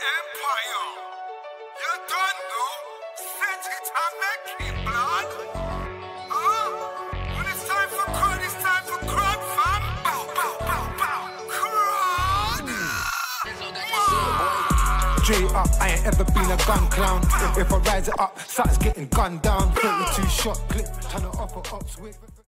Empire. You don't know. Set it and make it blood. Huh? When it's time for crud, it's time for crud, fam. Bow, bow, bow, bow. Crud. J up, I ain't ever been a gun clown. If I rise it up, something's getting gunned down. 32 shot clip, trying to offer ops with.